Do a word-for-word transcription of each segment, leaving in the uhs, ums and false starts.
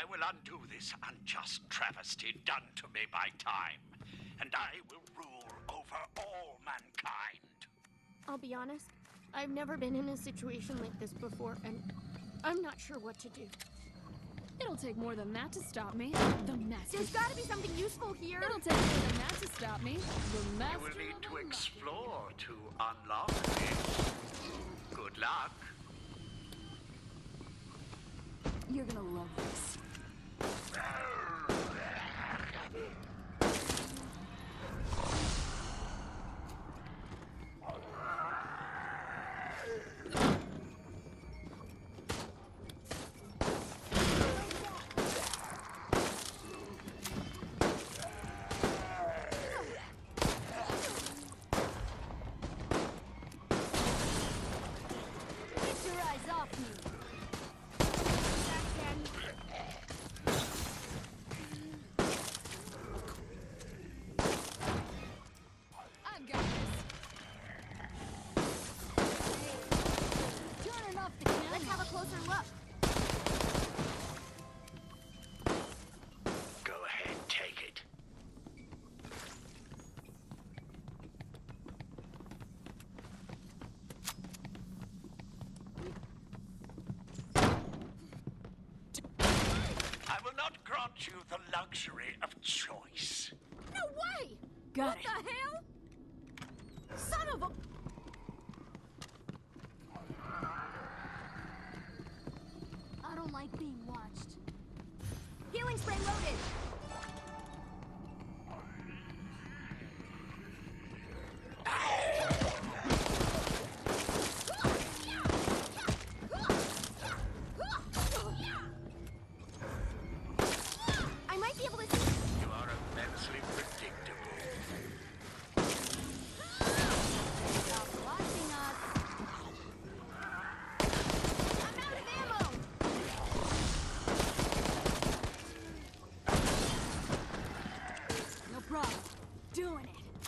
I will undo this unjust travesty done to me by time, and I will rule over all mankind. I'll be honest, I've never been in a situation like this before, and I'm not sure what to do. It'll take more than that to stop me. The master. There's gotta be something useful here. It'll take more than that to stop me. The master. You will need to explore to unlock it. Good luck. You're gonna love this. Get your eyes off me. I've got this. Turning off the camera. Let's have a closer look. Go ahead, take it. I will not grant you the luxury of choice. No way! Got what it. the hell? Son of a... I don't like being watched. Healing spray loaded! I might be able to see... You are immensely predictable. Stop watching us! I'm out of ammo! No problem. Doing it.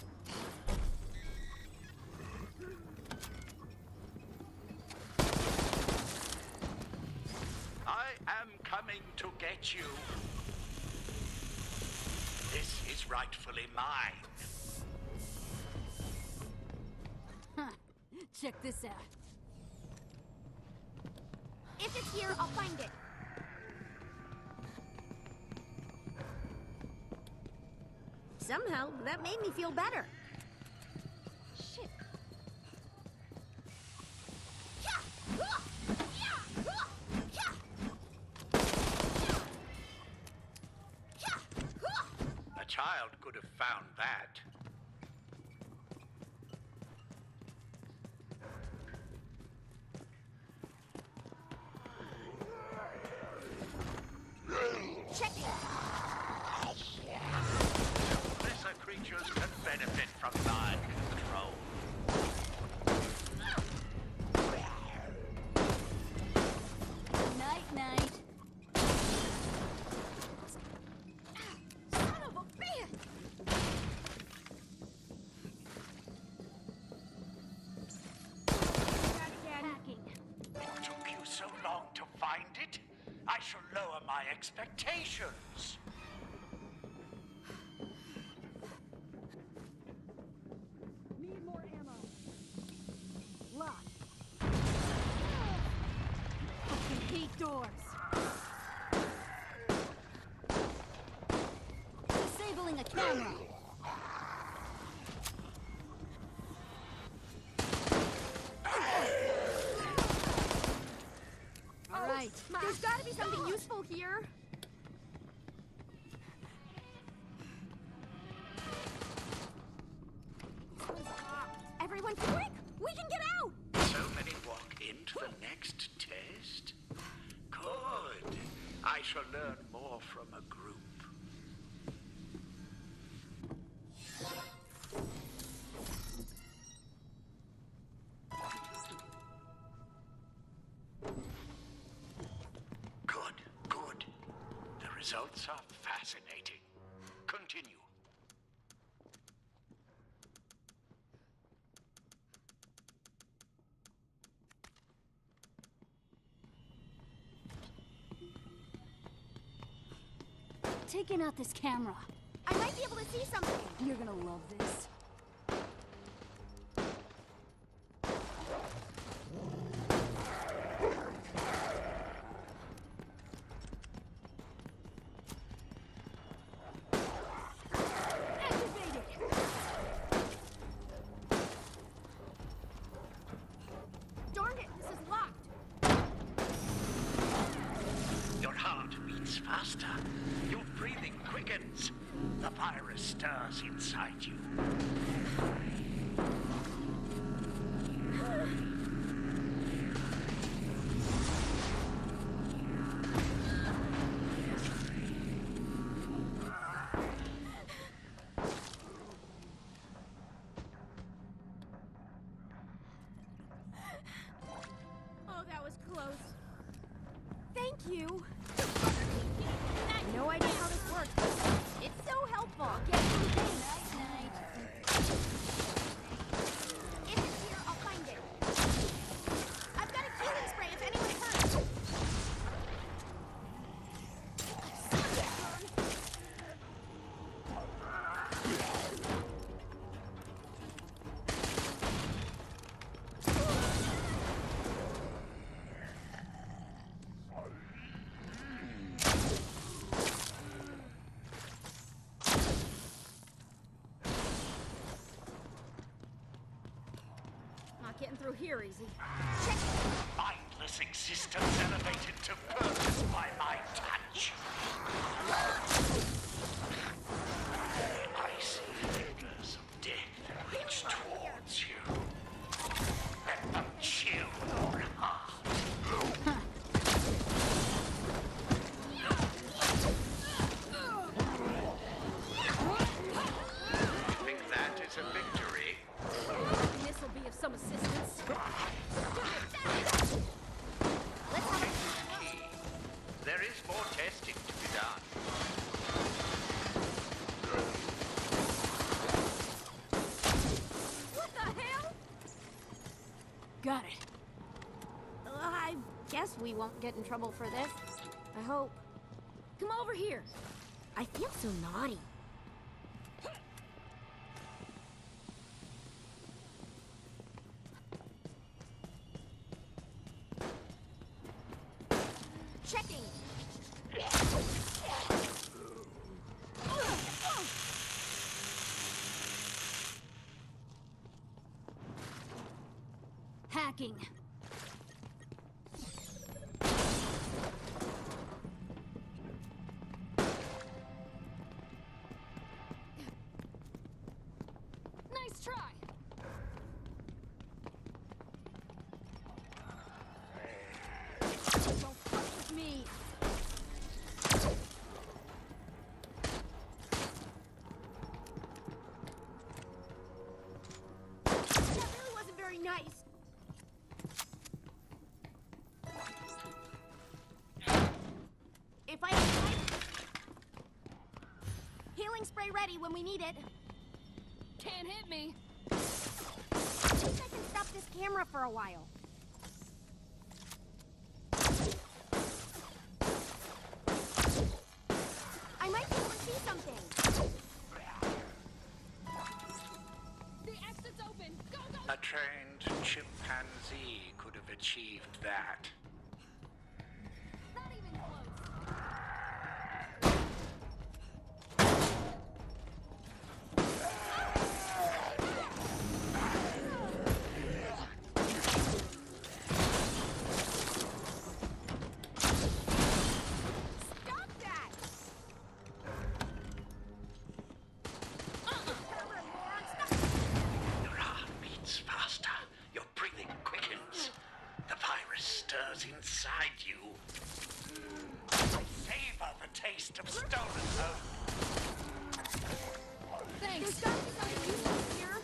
I am coming to get you. This is rightfully mine. Huh. Check this out. If it's here, I'll find it. Somehow, that made me feel better. Shit. A child could have found that. Check it. Lesser creatures can benefit from mind control. Night, night. Son of a bitch! Hacking. It took you so long to find it? I shall lower my expectations. Need more ammo. Lock. Fucking hate doors. Disabling a camera. All right. There's got to be something useful here. Everyone, quick! We can get out! So many walk into the next test? Good. I shall learn more from a group. Good, good. The results are fascinating. Continue. taking out this camera. I might be able to see something. You're gonna love this. Darn it, this is locked. Your heart beats faster. Your breathing quickens. The virus stirs inside you. Oh, that was close. Thank you. No idea how this works, but it's so helpful. Get through things. Night, night. If it's here, I'll find it. I've got a healing spray if anyone's hurt. Not getting through here easy. Check. Mindless existence elevated to purpose by my touch. I see fingers of death reach towards you. Let them chill your heart. Think that is a victory? This'll be of some assistance. Let's have a Key. There is more testing to be done. What the hell? Got it. Uh, I guess we won't get in trouble for this. I hope. Come over here. I feel so naughty. Checking. Hacking. Nice try. Don't fuck with me. That really wasn't very nice. If I have time, healing spray ready when we need it. Can't hit me. I think I can stop this camera for a while. I might be able to see something. The exit's open. Go, go. A trained chimpanzee could have achieved that. Not even close. Stop that! Pervert moron, stop! Your heart beats faster. Your breathing quickens. The virus stirs inside you. I savor the taste of stolen hope. Thanks. There's gotta be something useful here.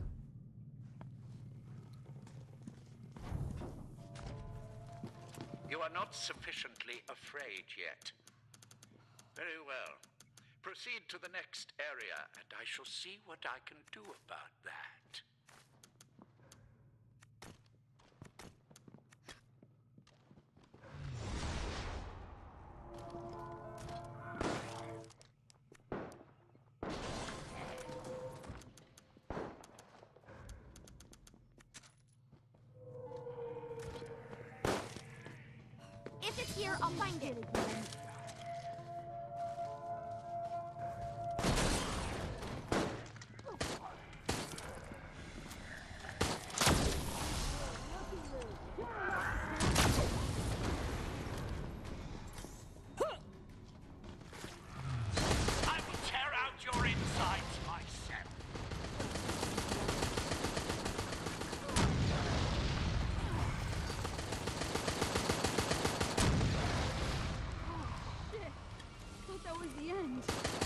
You You are not sufficiently afraid yet. Very well. Proceed to the next area, and I shall see what I can do about that. If it's here, I'll find it. I will tear out your insides myself. Shit. Thought that was the end.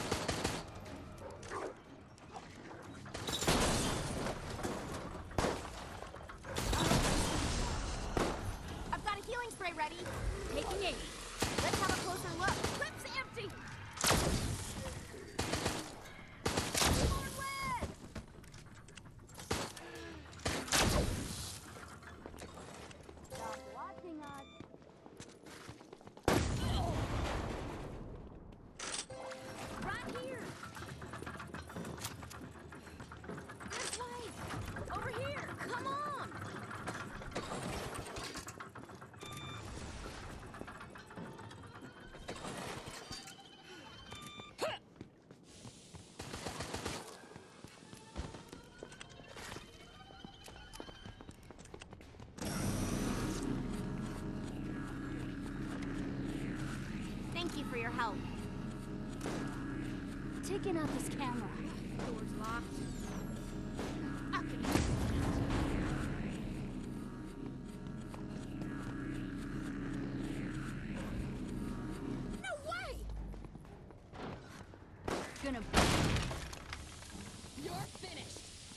I've got a healing spray ready. Taking aim. Let's have a closer look. Clip's empty. More lead. Stop watching us. Right here. This way. Over here. Come on. Thank you for your help. Taking out this camera. Door's locked. I can use it. No way! Gonna. You're finished.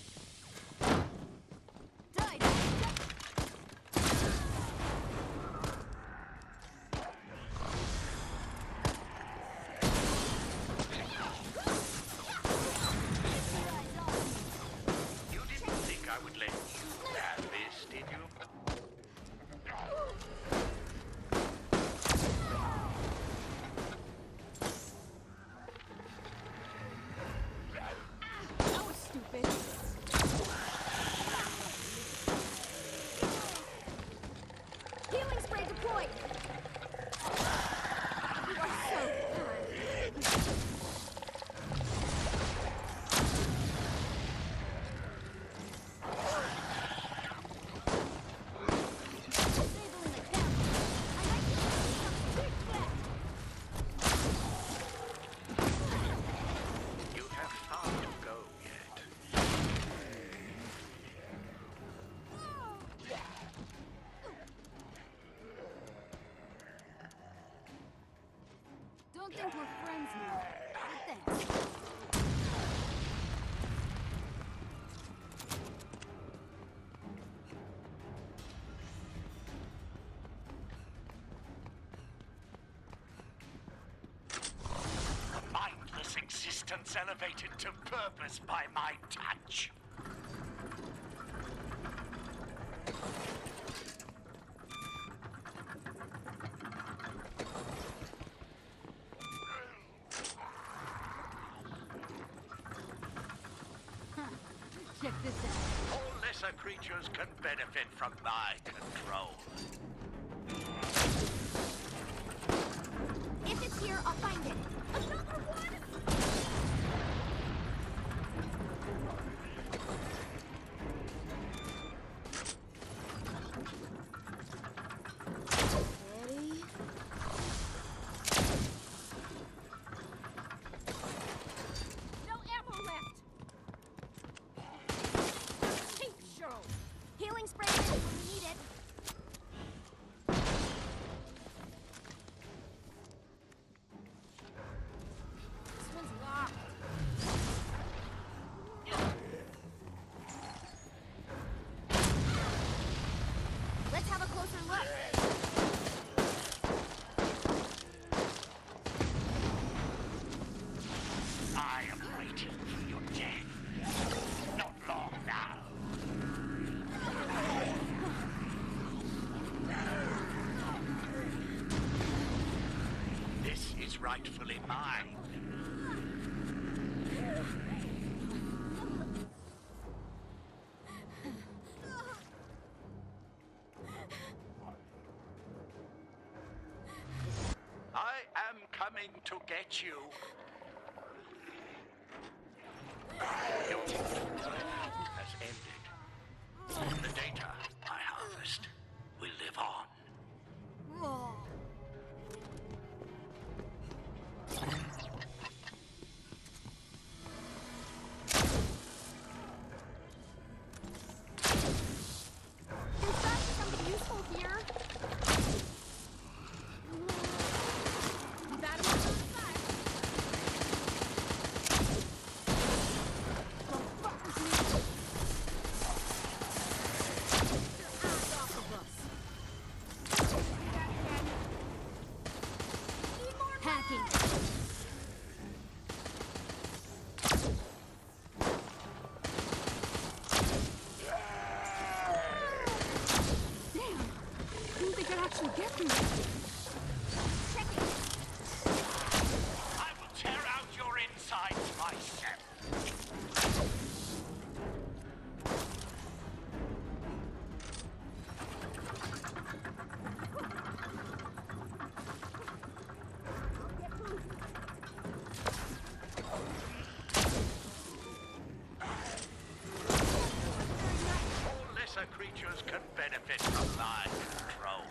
Die, die, die. You didn't think I would let you have this, did you? That was stupid. Healing spray deployed. You are so good. Disabling the camera. I might be able to do something quick back. You have far to go yet. Don't think we're friends now. But thanks. A mindless existence elevated to purpose by my touch. Check this out. All lesser creatures can benefit from my control. If it's here, I'll find it. Another one? Ready? No ammo left. Cheap show. Healing spray ready when we need it. This one's locked. Let's have a closer look. rightfully mine. I am coming to get you. Your has ended. The data I harvest will live on. Oh. There's got to be something useful here. Batteries on the side. The fuck was me? Get your ass off of us. Need more hacking. Damn! I didn't think I'd actually get through that. Check it. I will tear out your insides myself. All lesser creatures can benefit from my control.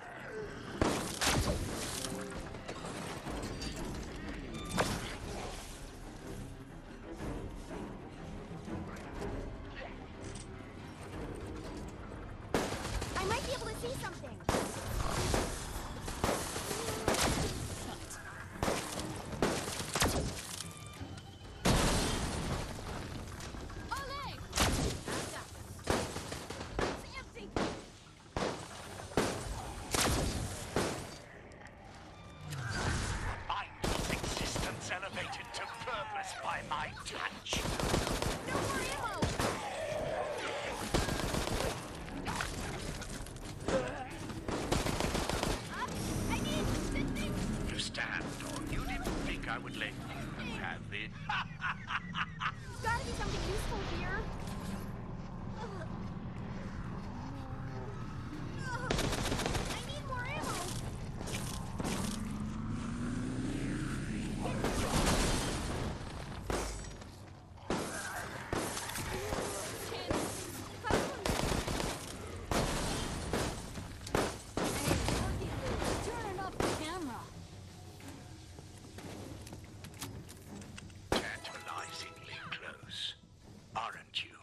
I might be able to see something. Ole! It's empty. Mindless existence elevated to purpose by my touch. No more ammo. Up. I need this thing. You stand on. You didn't think I would let you have it. There's got to be something useful here. I need more ammo. Turning off the camera. Tantalizingly close, aren't you?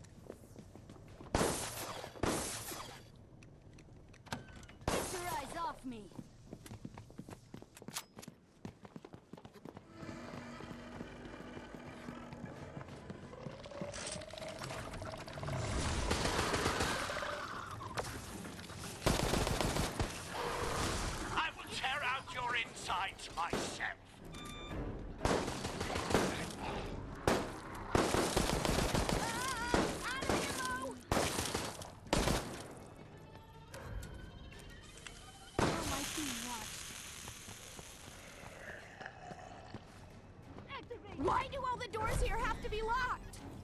Get your eyes off me. I will tear out your insides myself. Ah, out of ammo. Or am I being watched? Activate. Why do all the doors here have to be locked?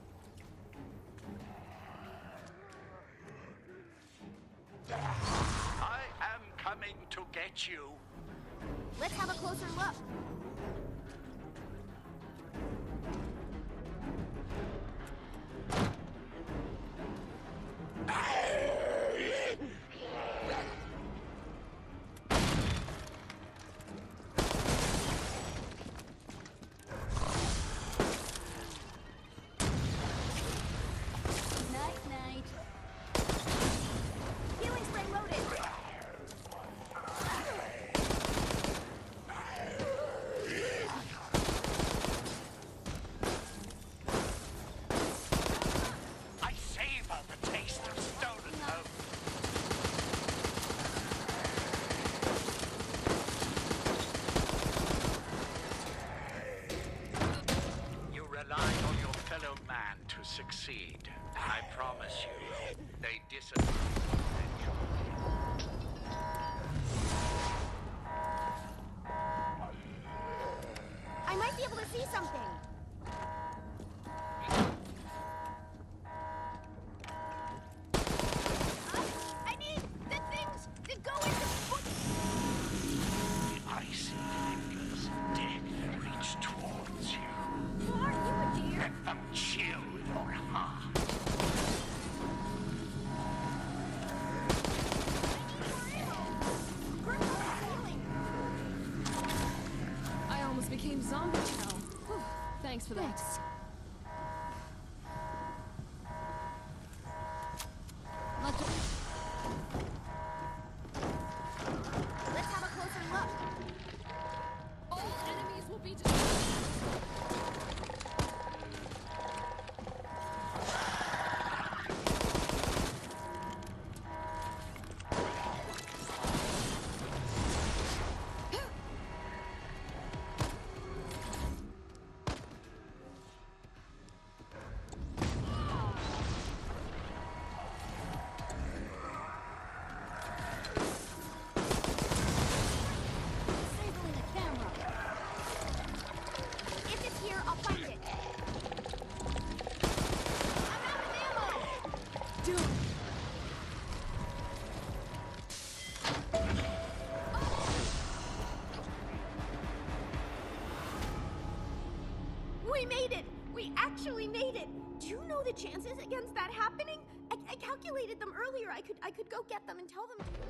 I am coming to get you. Let's have a closer look. Night, night. Healing spray loaded. see something. I need the things that go into foot. The icy fingers of death reach towards you. Who are you, dear? Let them chill your heart. I almost became zombie chow. Whew, thanks for that. Thanks. Let's have a closer look. All enemies will be destroyed. Disabling the camera. If it's here, I'll find it. I'm out of ammo. Dude, We made it! We actually made it! Do you know the chances against that happening? I, I calculated them earlier. I could I could go get them and tell them to you.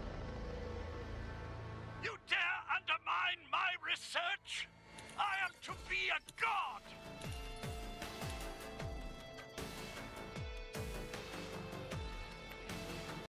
You dare undermine my research? I am to be a god!